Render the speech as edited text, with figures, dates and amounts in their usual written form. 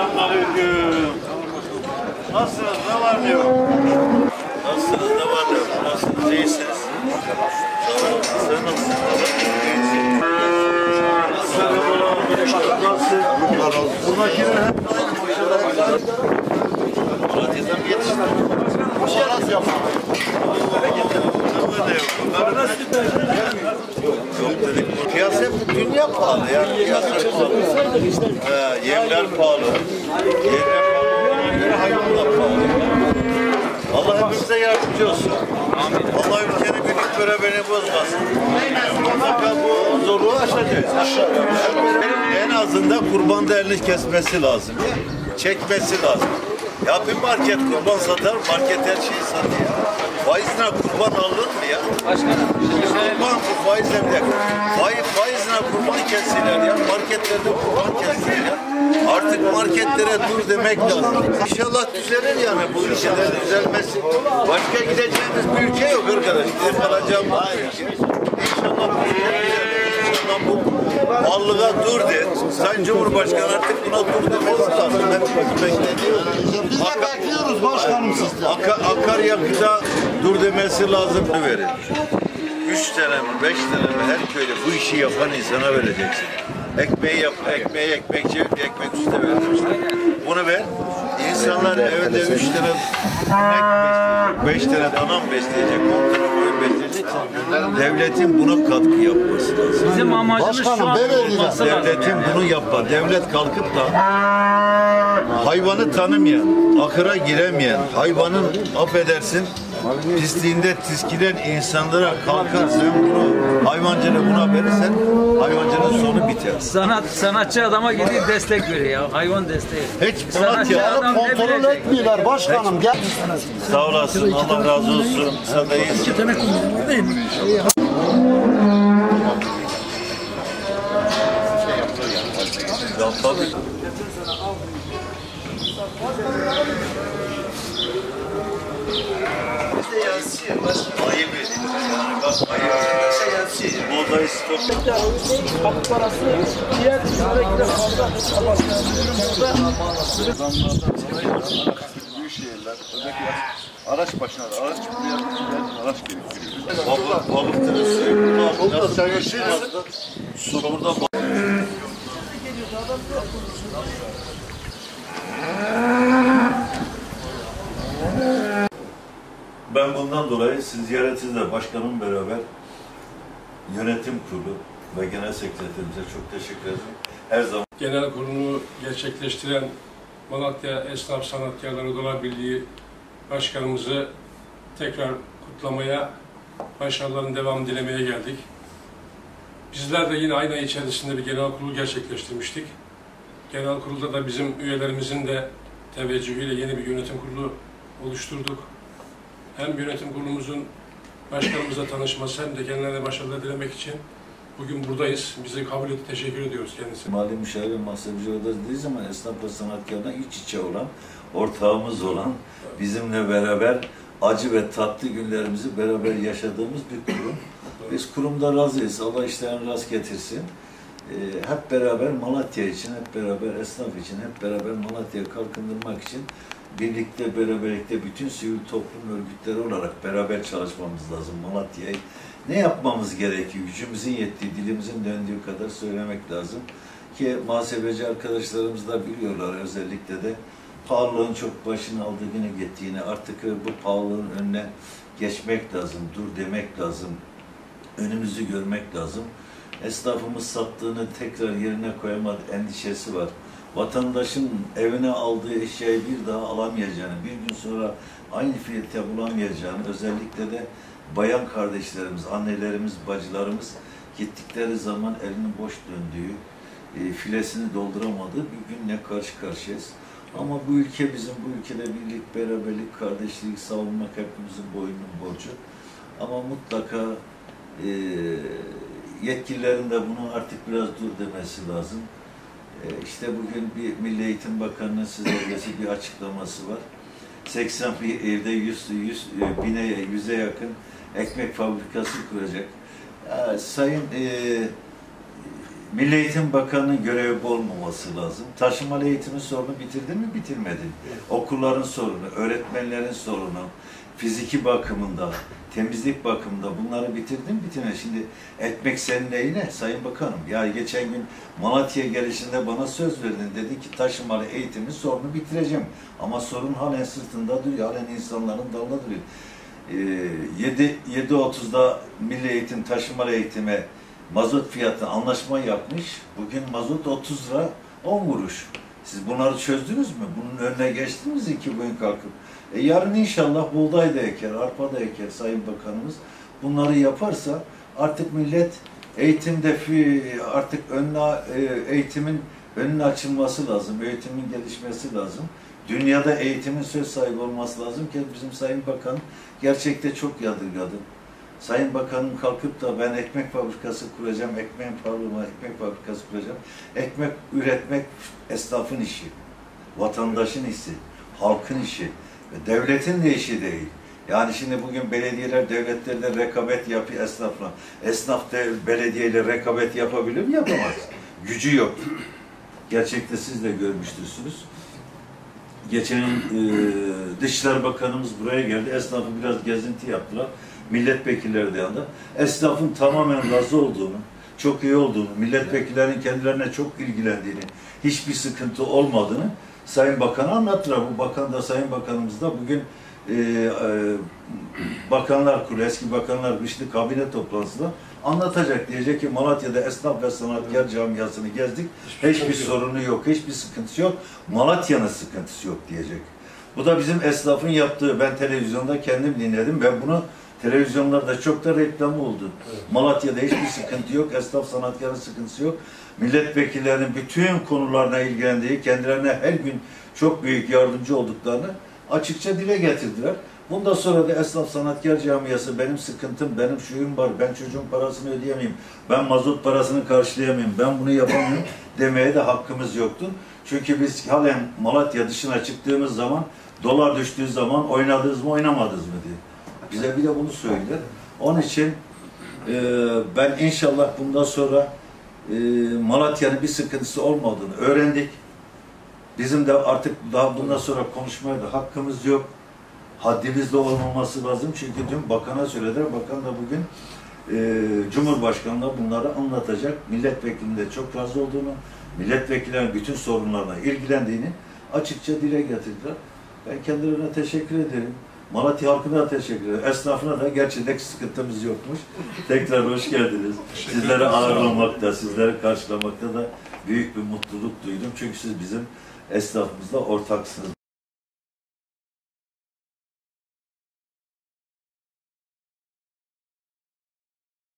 Selamünaleyküm. Nasılsınız? Ne var ne yok? Nasılsınız? Ne var ne yok? Nasılsınız? İyisiniz? Sen nasılsın? Nasılsın? Buradakiler hep aynı boşalar. Malatya'dan mı yetişti? Boşaraz yapma. Yok dedik. Piyasa hep dünya pahalı ya. Piyasa pahalı. Yemler pahalı. Yemler pahalı. Hayvanlar pahalı. Allah hepimize yardımcı olsun. Allah ülkenin birlik beraberini bozmasın. Mutlaka bu zorluğu aşacağız. En azından kurban da elini kesmesi lazım. Çekmesi lazım. Ya bir market kurban satar, market her şeyi satıyor. Faizle kurban alınır mı ya? Başkanım. Kurban faizle bile. Faizle kurban kesiyorlar ya. Marketlerde kurban kesiyorlar ya. Artık marketlere dur demek lazım. İnşallah düzelir yani bu ülkede düzelmesi. Başka gideceğimiz bir ülke yok arkadaş. Kalacağım bu ülke. İnşallah bu ülke düzelir. İnşallah bu varlığa dur de. Sayın Cumhurbaşkanı artık buna dur demesi lazım. Biz de bekliyoruz başkanım sizden. Akaryakıta dur demesi lazım. Verin. 3 tane mi 5 tane mi her köyde bu işi yapan insana vereceksin. Ekmeği yap, ekmekçi ekmek üstüne vereceksin. Bunu ver. İnsanlar evde 3 tane inek besleyecek, 5 tane dana mı besleyecek, 10 tane koyun besleyecek. Devletin buna katkı yapması lazım. Bizim amacımız şu an devletin bunu yapma. Devlet kalkıp da hayvanı tanımayan, ahıra giremeyen, hayvanın affedersin pisliğinde tiskilen insanlara kalkarsan bunu hayvancılığı buna verirsen hayvancılığın sonu biter. Sanatçı adama gidiyor destek veriyor. Hayvan desteği. Hiç Malatya Kontrol etmiyorlar başkanım. Gel. Sağ olasın. Allah razı olsun. Sen de iyisin. 2 tane kumru değil mi? Ya tabii. Ayıp edin. Yani bak ayıp edin. Buğday stok. Kapı parası diğer ürünlere gider fazla. Büyük şehirler, özellikle araç başına da araç buraya araç gerektiriyor. Balıktırı suyu. Burada sevişiriz. Su burada Ben bundan dolayı siz ziyaretinizle başkanım beraber yönetim kurulu ve genel sekreterimize çok teşekkür ederim. Her zaman Genel kurulunu gerçekleştiren Malatya Esnaf Sanatkarları Odalar Birliği Başkanımızı tekrar kutlamaya, başarıların devamını dilemeye geldik. Bizler de yine aynı ay içerisinde bir genel kurulu gerçekleştirmiştik. Genel kurulda da bizim üyelerimizin de teveccühüyle yeni bir yönetim kurulu oluşturduk. Hem yönetim kurulumuzun başkanımızla tanışması hem de kendilerine başarılar dilemek için bugün buradayız. Bizi kabul edip teşekkür ediyoruz kendisine. Mali müşavir ve muhasebeci odası değil ama esnaf ve sanatkardan iç içe olan, ortağımız olan, bizimle beraber acı ve tatlı günlerimizi beraber yaşadığımız bir kurum. Biz kurumda razıyız. Allah işlerini rast getirsin. Hep beraber Malatya için, hep beraber esnaf için, hep beraber Malatya'yı kalkındırmak için birlikte, beraberlikte bütün sivil toplum örgütleri olarak beraber çalışmamız lazım Malatya'yı. Ne yapmamız gerekiyor? Gücümüzün yettiği, dilimizin döndüğü kadar söylemek lazım. Ki muhasebeci arkadaşlarımız da biliyorlar özellikle de pahalılığın çok başını aldığını gittiğini, artık bu pahalılığın önüne geçmek lazım, dur demek lazım, önümüzü görmek lazım. Esnafımız sattığını tekrar yerine koyamadı endişesi var. Vatandaşın evine aldığı eşyayı bir daha alamayacağını, bir gün sonra aynı fiyata bulamayacağını, özellikle de bayan kardeşlerimiz, annelerimiz, bacılarımız gittikleri zaman elinin boş döndüğü, filesini dolduramadığı bir günle karşı karşıyayız. Ama bu ülke bizim, bu ülkede birlik, beraberlik, kardeşlik savunmak hepimizin boynunun borcu. Ama mutlaka yetkililerin de bunu artık biraz dur demesi lazım. İşte bugün bir Milli Eğitim Bakanı'nın size bir açıklaması var. 80 evde 100'e yakın ekmek fabrikası kuracak. Sayın Milli Eğitim Bakanı'nın görevi olmaması lazım. Taşımalı eğitimin sorunu bitirdin mi, bitirmedin. Okulların sorunu, öğretmenlerin sorunu, fiziki bakımında, temizlik bakımında bunları bitirdin mi, bitirmedin. Şimdi ekmek senin neyine Sayın Bakanım? Ya geçen gün Malatya'ya gelişinde bana söz verdin. Dedin ki taşımalı eğitimin sorunu bitireceğim. Ama sorun halen sırtında duruyor, halen insanların dalında duruyor. 7.30'da Milli Eğitim taşımalı eğitime mazot fiyatı anlaşma yapmış. Bugün mazot 30 lira 10 kuruş. Siz bunları çözdünüz mü? Bunun önüne geçtiniz mi ki bugün kalkıp? Yarın inşallah buğday da eker, arpa da eker Sayın Bakanımız. Bunları yaparsa artık millet eğitimde artık eğitimin önüne açılması lazım. Eğitimin gelişmesi lazım. Dünyada eğitimin söz sahibi olması lazım ki bizim Sayın Bakan gerçekte çok yadırgadı. Sayın Bakanım kalkıp da ben ekmek fabrikası kuracağım, ekmek fabrikası kuracağım. Ekmek üretmek esnafın işi, vatandaşın işi, halkın işi, devletin de işi değil. Yani şimdi bugün belediyeler devletlerde rekabet yapıyor esnafla. Esnaf da belediyeyle rekabet yapabilir mi? Yapamaz. Gücü yok. Gerçekte siz de görmüştürsünüz. Geçen Dışişleri Bakanımız buraya geldi. Esnafı biraz gezinti yaptılar. Milletvekilleri de yanında. Esnafın tamamen razı olduğunu, çok iyi olduğunu, milletvekillerinin kendilerine çok ilgilendiğini, hiçbir sıkıntı olmadığını Sayın Bakan'a anlattılar. Bu bakan da Sayın Bakanımız da bugün Bakanlar Kurulu, eski Bakanlar Güçlü kabine toplantısında anlatacak. Diyecek ki Malatya'da esnaf ve sanatkar camiasını gezdik. Hiçbir sorunu yok, hiçbir sıkıntısı yok. Malatya'nın sıkıntısı yok diyecek. Bu da bizim esnafın yaptığı. Ben televizyonda kendim dinledim. Ben bunu televizyonlarda çok da reklam oldu. Evet. Malatya'da hiçbir sıkıntı yok. Esnaf sanatkarın sıkıntısı yok. Milletvekillerinin bütün konularına ilgilendiği, kendilerine her gün çok büyük yardımcı olduklarını açıkça dile getirdiler. Bundan sonra da esnaf sanatkar camiası benim sıkıntım, benim şuyum var, ben çocuğun parasını ödeyemeyim, ben mazot parasını karşılayamayayım, ben bunu yapamıyorum demeye de hakkımız yoktu. Çünkü biz halen Malatya dışına çıktığımız zaman, dolar düştüğü zaman oynadınız mı, oynamadınız mı diye. Bize bir de bunu söylediler. Onun için ben inşallah bundan sonra Malatya'nın bir sıkıntısı olmadığını öğrendik. Bizim de artık daha bundan sonra konuşmaya da hakkımız yok. Haddimizde olmaması lazım. Çünkü dün bakana söylediler. Bakan da bugün Cumhurbaşkanı'na bunları anlatacak. Milletvekilinin de çok razı olduğunu, milletvekillerinin bütün sorunlarına ilgilendiğini açıkça dile getirdiler. Ben kendilerine teşekkür ederim. Malatya halkına da teşekkür ederim. Esnafına da gerçekten sıkıntımız yokmuş. Tekrar hoş geldiniz. Sizleri ağırlamakta, sizleri karşılamakta da büyük bir mutluluk duydum. Çünkü siz bizim esnafımızla ortaksınız.